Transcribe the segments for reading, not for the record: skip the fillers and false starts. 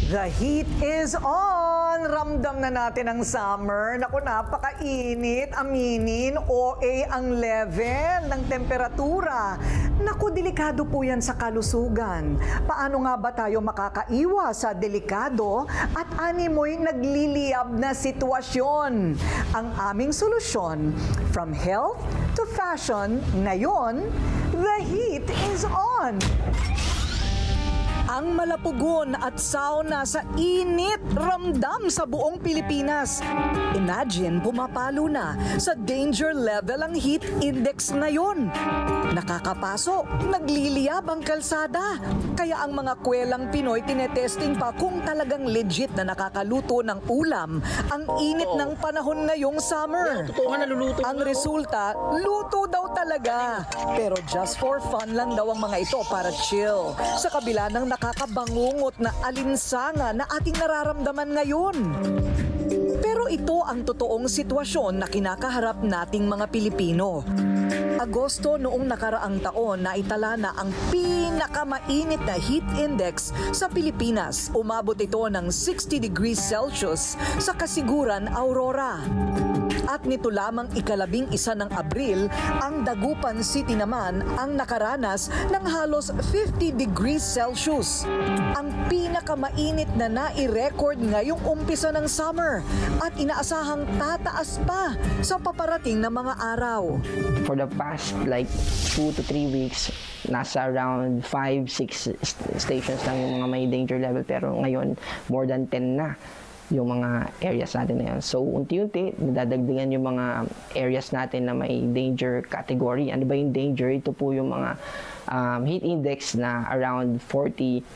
The heat is on! Ramdam na natin ang summer. Naku, napakainit, aminin, OA ang level ng temperatura. Naku, delikado po yan sa kalusugan. Paano nga ba tayo makakaiwas sa delikado at animoy nagliliyab na sitwasyon? Ang aming solusyon, from health to fashion, ngayon, the heat is on! Ang malapugon at sauna sa init ramdam sa buong Pilipinas. Imagine, pumapalo na sa danger level ang heat index ngayon. Nakakapaso, nagliliyab ang kalsada. Kaya ang mga kwelang Pinoy tinetesting pa kung talagang legit na nakakaluto ng ulam ang init ng panahon ngayong summer. Ang resulta, luto daw talaga. Pero just for fun lang daw ang mga ito para chill. Sa kabila ng nakakabangungot na alinsangan na ating nararamdaman ngayon. Pero ito ang totoong sitwasyon na kinakaharap nating mga Pilipino. Agosto noong nakaraang taon na itala na ang pinakamainit na heat index sa Pilipinas. Umabot ito ng 60 degrees Celsius sa Kasiguran, Aurora. At nito lamang ika-11 ng Abril, ang Dagupan City naman ang nakaranas ng halos 50 degrees Celsius. Ang pinakamainit na nai-record ngayong umpisa ng summer at inaasahang tataas pa sa paparating na mga araw. For the past like 2 to 3 weeks, nasa around 5-6 stations lang yung mga may danger level, pero ngayon more than 10 na yung mga areas natin na yan. So, unti-unti, nadadagdagan yung mga areas natin na may danger category. Ano ba yung danger? Ito po yung mga heat index na around 42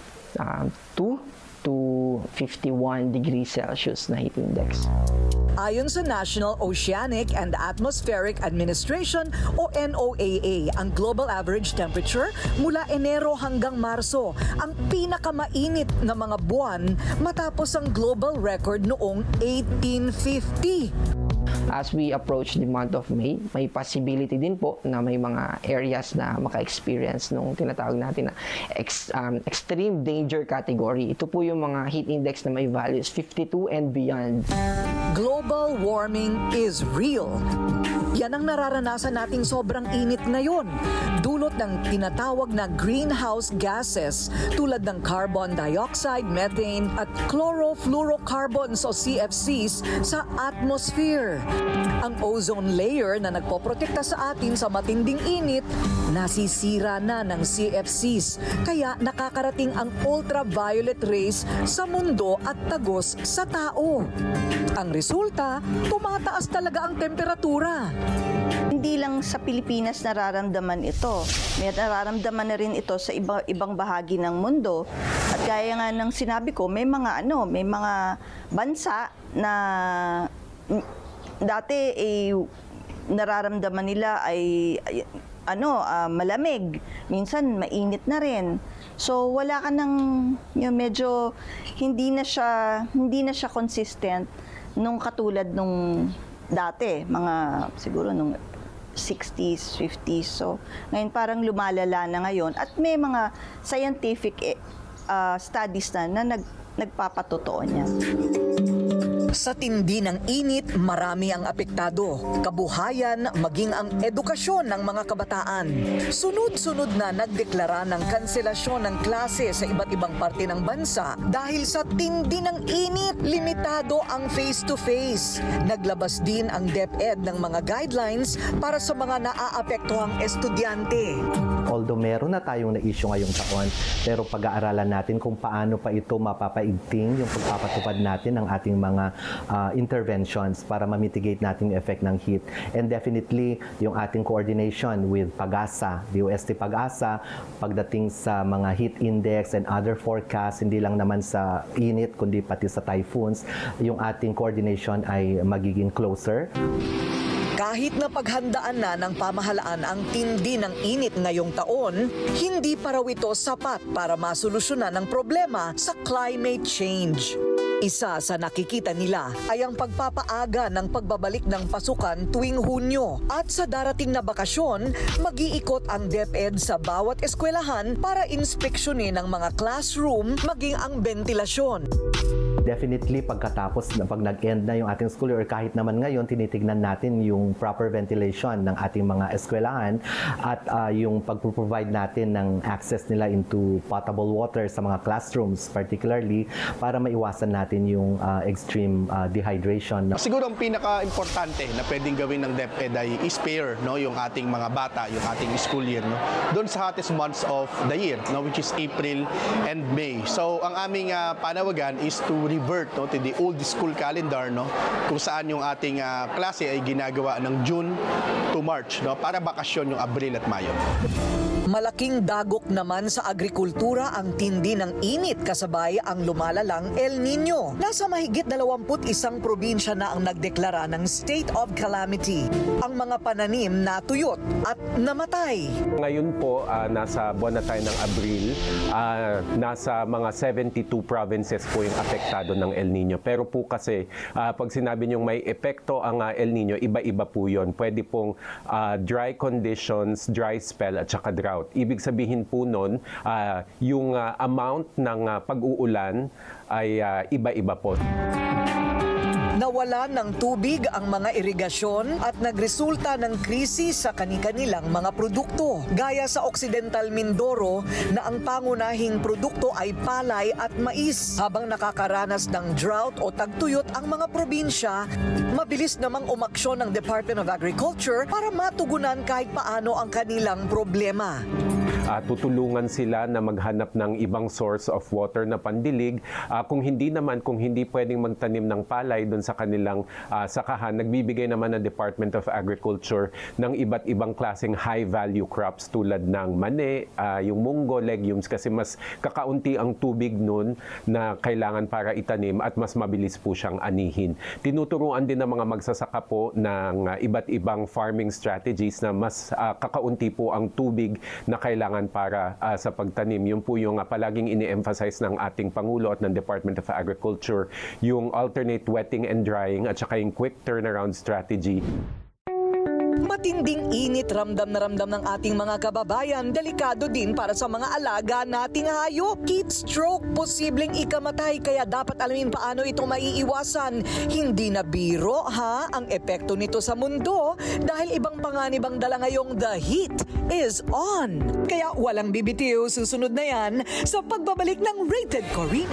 to 51 degrees Celsius na heat index. Ayon sa National Oceanic and Atmospheric Administration o NOAA, ang global average temperature mula Enero hanggang Marso ang pinakamainit na mga buwan matapos ang global record noong 1850. As we approach the month of May, may possibility din po na may mga areas na maka-experience nung tinatawag natin na extreme danger category. Ito po yung mga heat index na may values 52 and beyond. Global warming is real. Yan ang nararanasan nating sobrang init ngayon. Dulot ng tinatawag na greenhouse gases tulad ng carbon dioxide, methane at chlorofluorocarbons o CFCs sa atmosphere. Ang ozone layer na nagpoprotekta sa atin sa matinding init, nasisira na ng CFCs. Kaya nakakarating ang ultraviolet rays sa mundo at tagos sa tao. Ang resulta, tumataas talaga ang temperatura. Hindi lang sa Pilipinas nararamdaman ito. May nararamdaman na rin ito sa ibang bahagi ng mundo. At gaya nga ng sinabi ko, may mga bansa na dati nararamdaman nila ay malamig. Minsan mainit na rin. So wala ka ng medyo hindi na siya consistent nung katulad nung dati, siguro nung 60s, 50s. So, ngayon parang lumalala na ngayon. At may mga scientific studies na nagpapatotoo niya. Sa tindi ng init, marami ang apektado. Kabuhayan, maging ang edukasyon ng mga kabataan. Sunod-sunod na nagdeklara ng kanselasyon ng klase sa iba't ibang parte ng bansa dahil sa tindi ng init, limitado ang face-to-face. Naglabas din ang DepEd ng mga guidelines para sa mga naaapektuhang estudyante. Although meron na tayong na-issue ngayong taon, pero pag-aaralan natin kung paano pa ito mapapaigting yung pagpapatupad natin ng ating mga interventions para ma-mitigate natin yung effect ng heat. And definitely, yung ating coordination with PAGASA, DOST PAGASA, pagdating sa mga heat index and other forecasts, hindi lang naman sa init, kundi pati sa typhoons, yung ating coordination ay magiging closer. Kahit na paghandaan na ng pamahalaan ang tindi ng init ngayong taon, hindi pa raw ito sapat para masolusyonan ang problema sa climate change. Isa sa nakikita nila ay ang pagpapaaga ng pagbabalik ng pasukan tuwing Hunyo. At sa darating na bakasyon, mag-iikot ang DepEd sa bawat eskwelahan para inspeksyonin ang mga classroom maging ang ventilasyon. Definitely, pagkatapos, pag nag-end na yung ating school year, or kahit naman ngayon, tinitignan natin yung proper ventilation ng ating mga eskwelahan at yung pag-provide natin ng access nila into potable water sa mga classrooms, particularly para maiwasan natin yung extreme dehydration. Siguro ang pinaka-importante na pwedeng gawin ng DepEd ay spare, no, yung ating mga bata, yung ating school year, no, doon sa hottest months of the year, no, which is April and May. So ang aming panawagan is to revert, no, to the old school calendar, no, kung saan yung ating klase ay ginagawa ng June to March, no, para bakasyon yung Abril at Mayo. Malaking dagok naman sa agrikultura ang tindi ng init kasabay ang lumalalang El Nino. Nasa mahigit 21 probinsya na ang nagdeklara ng state of calamity. Ang mga pananim natuyot at namatay. Ngayon po, nasa buwan na tayo ng Abril, nasa mga 72 provinces po yung apektado ng El Nino. Pero po kasi, pag sinabi niyong may epekto ang El Nino, iba-iba po yun. Pwede pong dry conditions, dry spell at saka drought. Ibig sabihin po nun, yung amount ng pag-uulan ay iba-iba po. Nawala ng tubig ang mga irigasyon at nagresulta ng krisis sa kani-kanilang mga produkto. Gaya sa Occidental Mindoro na ang pangunahing produkto ay palay at mais. Habang nakakaranas ng drought o tagtuyot ang mga probinsya, mabilis namang umaksyon ng Department of Agriculture para matugunan kahit paano ang kanilang problema. Tutulungan sila na maghanap ng ibang source of water na pandilig. Kung hindi pwedeng magtanim ng palay doon sa kanilang sakahan, nagbibigay naman ang Department of Agriculture ng iba't ibang klaseng high-value crops tulad ng mani, yung munggo, legumes, kasi mas kakaunti ang tubig noon na kailangan para itanim at mas mabilis po siyang anihin. Tinuturuan din ng mga magsasaka po ng iba't ibang farming strategies na mas kakaunti po ang tubig na kailangan para sa pagtanim. Yun po yung palaging ini-emphasize ng ating Pangulo at ng Department of Agriculture, yung alternate wetting and drying at saka yung quick turnaround strategy. Matinding init ramdam na ramdam ng ating mga kababayan, delikado din para sa mga alaga nating hayop. Heat stroke, posibleng ikamatay, kaya dapat alamin paano ito maiiwasan. Hindi na biro ang epekto nito sa mundo dahil ibang panganib ang dala ngayong the heat is on. Kaya walang bibitiw, susunod na yan sa pagbabalik ng Rated Corina.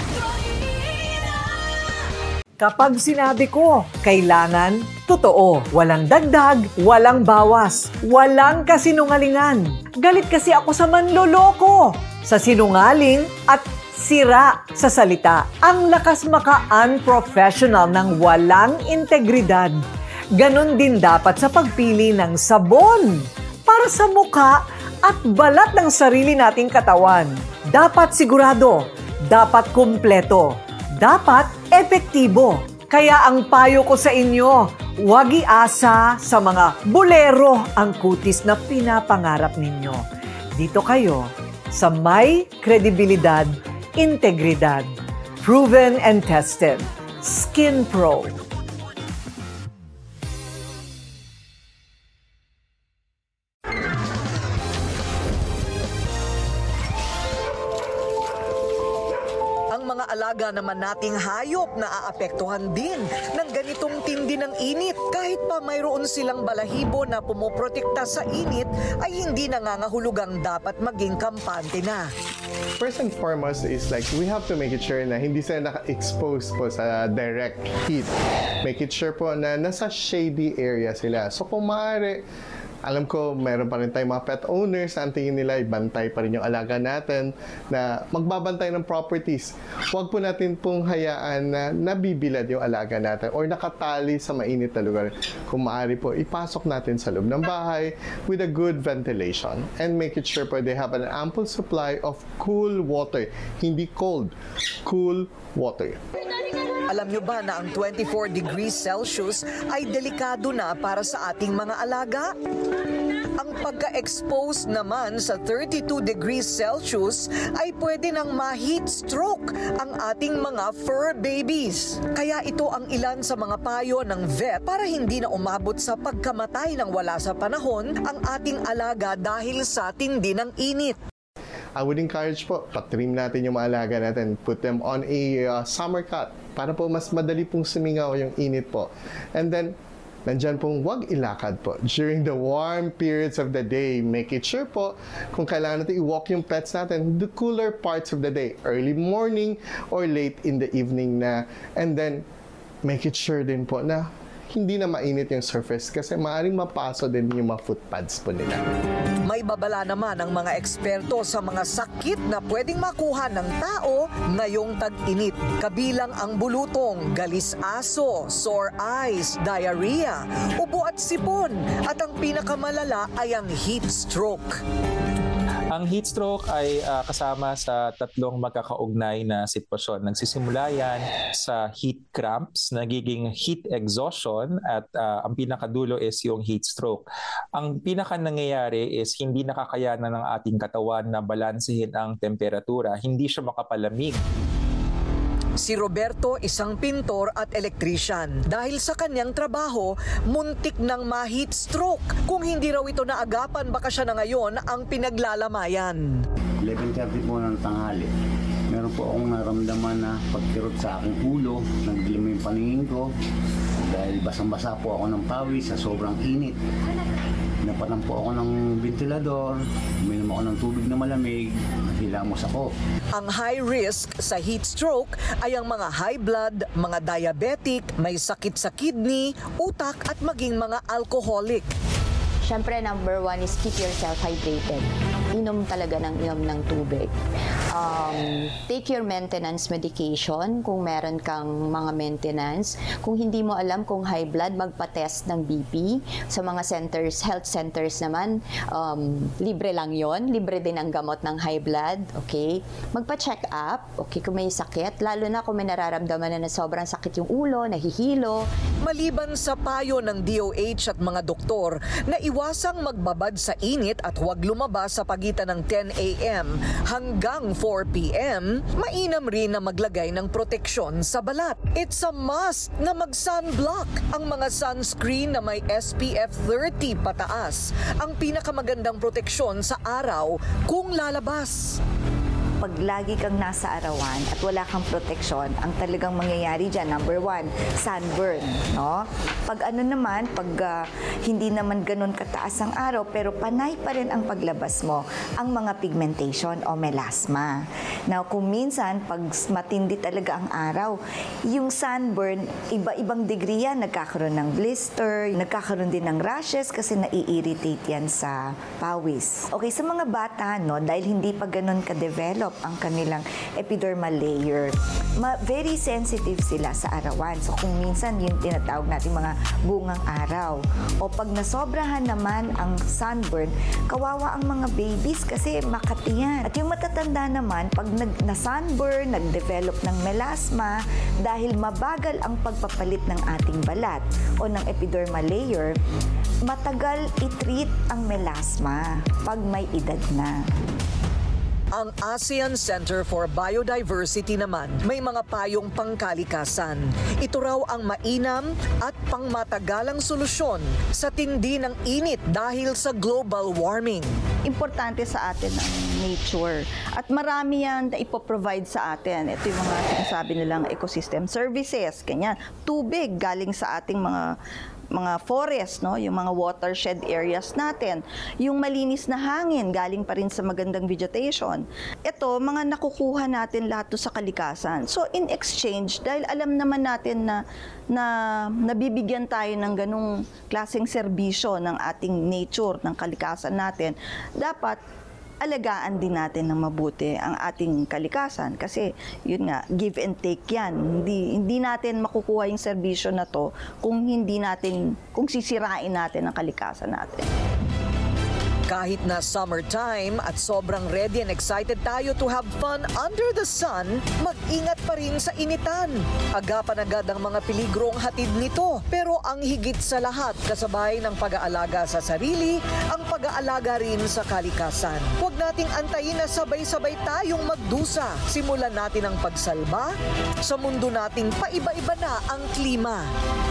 Kapag sinabi ko, kailangan totoo. Walang dagdag, walang bawas, walang kasinungalingan. Galit kasi ako sa manloloko, sa sinungaling at sira sa salita. Ang lakas maka-unprofessional ng walang integridad. Ganon din dapat sa pagpili ng sabon para sa mukha at balat ng sarili nating katawan. Dapat sigurado, dapat kumpleto, dapat epektibo. Kaya ang payo ko sa inyo, huwag iasa sa mga bolero ang kutis na pinapangarap ninyo. Dito kayo sa may kredibilidad, integridad, proven and tested, Skin Pro. Alaga naman nating hayop na aapektuhan din ng ganitong tindi ng init. Kahit pa mayroon silang balahibo na pumoprotekta sa init, ay hindi nangangahulugang dapat maging kampante na. First and foremost is like we have to make it sure na hindi sila naka-expose po sa direct heat. Make it sure po na nasa shady area sila. So kung maaari, alam ko, meron pa rin tayong mga pet owners na ang tingin nila, ibantay pa rin yung alaga natin na magbabantay ng properties. Huwag po natin pong hayaan na nabibilad yung alaga natin or nakatali sa mainit na lugar. Kung maaari po, ipasok natin sa loob ng bahay with a good ventilation and make it sure po they have an ample supply of cool water. Hindi cold, cool water. Alam nyo ba na ang 24 degrees Celsius ay delikado na para sa ating mga alaga? Ang pagka-expose naman sa 32 degrees Celsius ay pwede nang ma-heat stroke ang ating mga fur babies. Kaya ito ang ilan sa mga payo ng vet para hindi na umabot sa pagkamatay ng wala sa panahon ang ating alaga dahil sa tindi ng init. I would encourage po, patrim natin yung mga alaga natin. Put them on a summer cut para po mas madali pong sumingaw yung init po. And then, nandyan pong wag ilakad po. During the warm periods of the day, make it sure po kung kailangan natin i-walk yung pets natin the cooler parts of the day. Early morning or late in the evening na. And then, make it sure din po na hindi na mainit yung surface kasi maaaring mapaso din yung mga footpads po nila. May babala naman ang mga eksperto sa mga sakit na pwedeng makuha ng tao ngayong tag-init. Kabilang ang bulutong, galis-aso, sore eyes, diarrhea, ubo at sipon. At ang pinakamalala ay ang heat stroke. Ang heat stroke ay kasama sa tatlong magkakaugnay na sitwasyon. Nagsisimula yan sa heat cramps, nagiging heat exhaustion at ang pinakadulo is yung heat stroke. Ang pinaka nangyayari is hindi nakakayanan ng ating katawan na balansehin ang temperatura, hindi siya makapalamig. Si Roberto, isang pintor at electrician. Dahil sa kanyang trabaho, muntik nang ma-heat stroke. Kung hindi raw ito naagapan, baka siya na ngayon ang pinaglalamayan. 11:30 po ng tanghali. Meron po akong naramdaman na pagkirot sa aking ulo, nagdilim yung paningin ko dahil basang-basa po ako ng pawis sa sobrang init. Napatan po ako ng ventilador, uminom ako ng tubig na malamig, hilamos ako. Ang high risk sa heat stroke ay ang mga high blood, mga diabetic, may sakit sa kidney, utak at maging mga alcoholic. Siyempre, number one is keep yourself hydrated. Inom talaga ng tubig. Take your maintenance medication kung meron kang mga maintenance. Kung hindi mo alam kung high blood, magpa-test ng BP. Sa mga centers, health centers naman, libre lang yon. Libre din ang gamot ng high blood. Okay? Magpa-check up. Okay, kung may sakit. Lalo na kung may nararamdaman na sobrang sakit yung ulo, nahihilo. Maliban sa payo ng DOH at mga doktor na iwasang magbabad sa init at huwag lumabas sa pagitan ng 10 a.m. hanggang 4 p.m., mainam rin na maglagay ng proteksyon sa balat. It's a must na mag-sunblock. Ang mga sunscreen na may SPF 30 pataas ang pinakamagandang proteksyon sa araw kung lalabas. Pag lagi kang nasa arawan at wala kang proteksyon, ang talagang mangyayari dyan, number one, sunburn. No? Pag hindi naman ganun kataas ang araw, pero panay pa rin ang paglabas mo, ang mga pigmentation o melasma. Now, kung minsan, pag matindi talaga ang araw, yung sunburn, iba-ibang degree yan, nagkakaroon ng blister, nagkakaroon din ng rashes kasi nai-irritate yan sa pawis. Okay, sa mga bata, no, dahil hindi pa ganun ka-develop ang kanilang epidermal layer, very sensitive sila sa arawan. So kung minsan yung tinatawag natin mga bungang araw, o pag nasobrahan naman ang sunburn, kawawa ang mga babies kasi makati yan. At yung matatanda naman, pag na-sunburn, nag-develop ng melasma, dahil mabagal ang pagpapalit ng ating balat o ng epidermal layer, matagal i-treat ang melasma pag may edad na. Ang ASEAN Center for Biodiversity naman may mga payong pangkalikasan. Ito raw ang mainam at pangmatagalang solusyon sa tindi ng init dahil sa global warming. Importante sa atin ang nature at marami yan na ipoprovide sa atin. Ito yung mga sinasabi nilang ecosystem services, ganyan. Tubig galing sa ating mga forest, no? Yung mga watershed areas natin. Yung malinis na hangin, galing pa rin sa magandang vegetation. Ito, mga nakukuha natin lahat to sa kalikasan. So, in exchange, dahil alam naman natin na nabibigyan tayo ng ganung klaseng serbisyo ng ating nature, ng kalikasan natin, dapat alagaan din natin ng mabuti ang ating kalikasan kasi yun nga, give and take yan. Hindi natin makukuha yung serbisyo na to kung sisirain natin ang kalikasan natin. Kahit na summertime at sobrang ready and excited tayo to have fun under the sun, mag-ingat pa rin sa initan. Agapan agad ang mga peligrong hatid nito. Pero ang higit sa lahat, kasabay ng pag-aalaga sa sarili, ang pag-aalaga rin sa kalikasan. Huwag nating antayin na sabay-sabay tayong magdusa. Simulan natin ang pagsalba. Sa mundo nating paiba-iba na ang klima.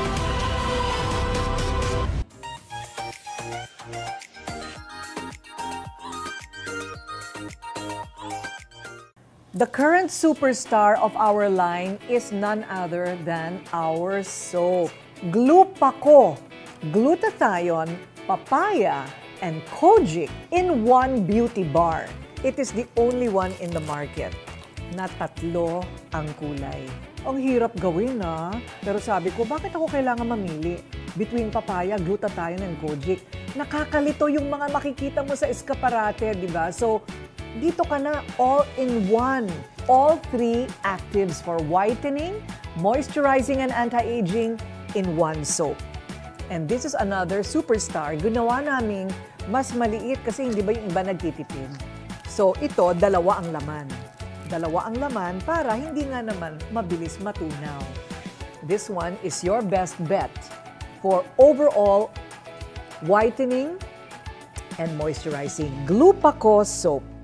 The current superstar of our line is none other than our soap. Glupaco, glutathione, papaya, and kojic in one beauty bar. It is the only one in the market na tatlo ang kulay. Ang hirap gawin pero sabi ko, bakit ako kailangan mamili between papaya, glutathione, and kojic? Nakakalito yung mga makikita mo sa eskaparate, di ba? So, dito ka na all-in-one. All three actives for whitening, moisturizing, and anti-aging in one soap. And this is another superstar. Ginawa naming mas maliit kasi hindi ba yung iba nagtitipid. So ito, dalawa ang laman. Dalawa ang laman para hindi nga naman mabilis matunaw. This one is your best bet for overall whitening and moisturizing. Glupaco soap.